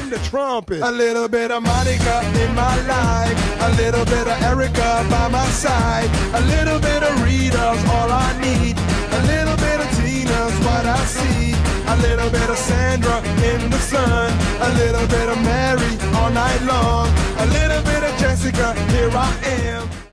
the trumpet. A little bit of Monica in my life, a little bit of Erica by my side, a little bit of Rita's all I need, a little bit of Tina's what I see, a little bit of Sandra in the sun, a little